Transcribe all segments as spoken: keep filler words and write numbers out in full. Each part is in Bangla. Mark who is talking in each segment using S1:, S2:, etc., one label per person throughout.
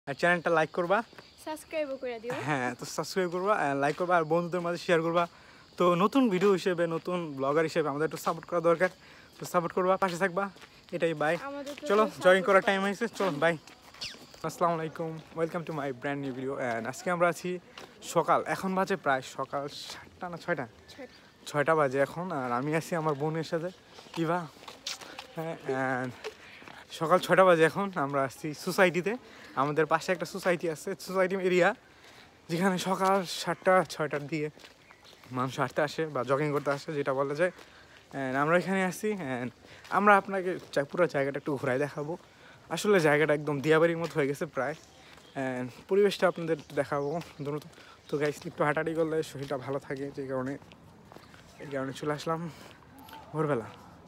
S1: আর চ্যানেলটা লাইক করবা,
S2: সাবস্ক্রাইবও করে দিও।
S1: হ্যাঁ তো সাবস্ক্রাইব করবা, লাইক করবা আর বন্ধুদের মাঝে শেয়ার করবা। তো নতুন ভিডিও হিসেবে, নতুন ব্লগার হিসেবে আমাদের একটু সাপোর্ট করা দরকার, তো সাপোর্ট করবা, পাশে থাকবা, এটাই। বাই, চলো জয়েন করার টাইম হয়েছে, চলো বাই। আসসালামু আলাইকুম, welcome to my brand new video. And আজকে আমরা আছি সকাল, এখন বাজে প্রায় সকাল সাতটা না ছয়টা ছয়টা বাজে এখন। আর আমি আছি আমার বোনের সাথে, ইভা। হ্যাঁ, অ্যান্ড সকাল ছয়টা বাজে এখন। আমরা আসছি সোসাইটিতে, আমাদের পাশে একটা সোসাইটি আছে, সোসাইটি এরিয়া, যেখানে সকাল সাতটা ছয়টার দিকে মানুষ হাঁটতে আসে বা জগিং করতে আসে, যেটা বলা যায়। অ্যান্ড আমরা এখানে আসছি, অ্যান্ড আমরা আপনাকে পুরো জায়গাটা একটু ঘোরায় দেখাবো। আসলে জায়গাটা একদম দিয়াবাড়ির মতো হয়ে গেছে প্রায়, অ্যান্ড পরিবেশটা আপনাদের দেখাবো দ্রুত। তো গাইস একটু হাঁটাহাঁটি করলে শরীরটা ভালো থাকে, যে কারণে এই কারণে চলে আসলাম ভোরবেলা।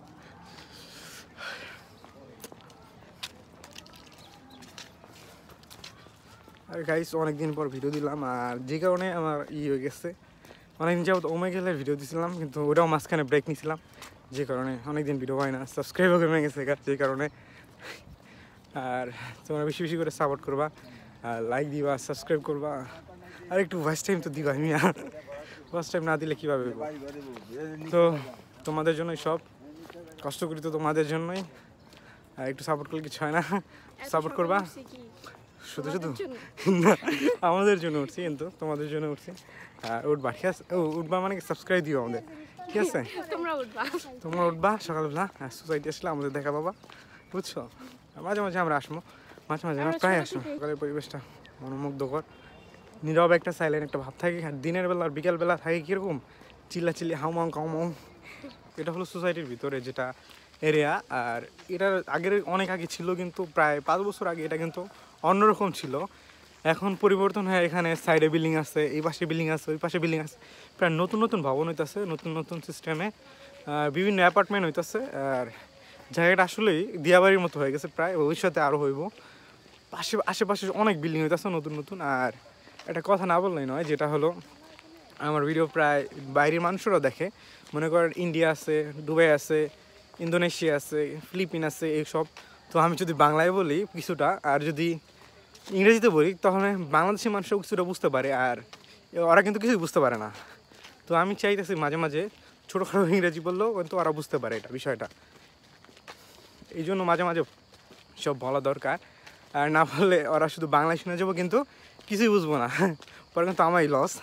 S1: আর গাইস অনেকদিন পর ভিডিও দিলাম, আর যে কারণে আমার ই হয়ে গেছে, অনেকদিন যাবত ওমে গেলে ভিডিও দিয়েছিলাম, কিন্তু ওটাও মাঝখানে ব্রেক নিয়েছিলাম, যে কারণে অনেকদিন ভিডিও হয় না, সাবস্ক্রাইবও কমে গেছে যে কারণে। আর তোমরা বেশি বেশি করে সাপোর্ট করবা, আর লাইক দিবা, সাবস্ক্রাইব করবা, আর একটু ভয়েস টাইম তো দিবা। আমি ভয়েস টাইম না দিলে কীভাবে? তো তোমাদের জন্যই সব কষ্ট করি, তো তোমাদের জন্যই। আর একটু সাপোর্ট করলে কিছু হয় না, সাপোর্ট করবা শুধু শুধু না, আমাদের জন্য উঠছি, কিন্তু তোমাদের জন্য উঠছি। আর উঠবা, ঠিক আছে? ও উঠবা মানে সাবস্ক্রাইব দিও আমাদের, ঠিক আছে?
S2: তোমরা উঠবা,
S1: তোমরা উঠবা সকালবেলা, আর সোসাইটি আসলে আমাদের দেখা পাবা, বুঝছো? মাঝে মাঝে আমরা আসবো, মাঝে মাঝে আমরা প্রায় আসবো। সকালের পরিবেশটা মনোমুগ্ধকর, নীরব একটা সাইলেন্ট একটা ভাব থাকে। আর দিনের বেলা আর বিকেলবেলা থাকে কীরকম চিল্লাচিল্লি, হাউমাউ কাউমাউ। এটা হলো সোসাইটির ভিতরে যেটা এরিয়া। আর এটার আগের অনেক আগে ছিল, কিন্তু প্রায় পাঁচ বছর আগে এটা কিন্তু অন্যরকম ছিল। এখন পরিবর্তন হয়ে এখানে সাইডে বিল্ডিং আছে, এই পাশে বিল্ডিং আছে, ওই পাশে বিল্ডিং আছে, প্রায় নতুন নতুন ভবন হইতেছে, নতুন নতুন সিস্টেমে বিভিন্ন অ্যাপার্টমেন্ট হইতেছে। আর জায়গাটা আসলেই দিয়াবাড়ির মতো হয়ে গেছে প্রায়, ভবিষ্যতে আরও হইব। পাশে আশেপাশে অনেক বিল্ডিং হইতেছে নতুন নতুন। আর একটা কথা না বললেই নয়, যেটা হলো আমার ভিডিও প্রায় বাইরের মানুষরাও দেখে, মনে করেন ইন্ডিয়া আছে, দুবাই আছে, ইন্দোনেশিয়া আছে, ফিলিপিন আছে, এইসব। তো আমি যদি বাংলায় বলি কিছুটা, আর যদি ইংরেজিতে বলি, তাহলে বাংলাদেশের মানুষও কিছুটা বুঝতে পারে, আর ওরা কিন্তু কিছুই বুঝতে পারে না। তো আমি চাইতেছি মাঝে মাঝে ছোটোখাটো ইংরেজি বললেও কিন্তু ওরা বুঝতে পারে এটা বিষয়টা, এই জন্য মাঝে মাঝে সব বলা দরকার। আর না বললে ওরা শুধু বাংলায় শুনে যাবো, কিন্তু কিছুই বুঝবো না, পরে কিন্তু আমারই লস।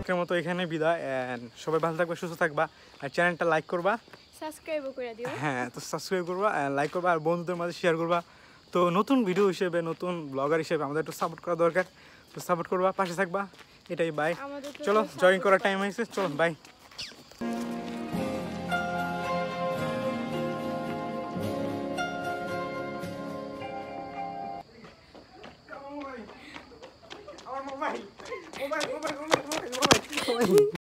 S1: আজকের মতো এখানে বিদায় and সবাই ভালো থাকবে সুস্থ থাকবা আর চ্যানেলটা লাইক করবা
S2: সাবস্ক্রাইবও করে দিও
S1: হ্যাঁ তো সাবস্ক্রাইব করবা লাইক করবা আর বন্ধুদের মাঝে শেয়ার করবা তো নতুন ভিডিও হিসেবে নতুন ব্লগার হিসেবে আমাদের একটু সাপোর্ট করা দরকার তো সাপোর্ট করবা পাশে থাকবা এটাই বাই
S2: আমাদের তো
S1: চলো
S2: কেউ
S1: জয়েন
S2: support
S1: করার
S2: করে
S1: টাইম হয়েছে চলো bye mobile mobile mobile mobile mobile mobile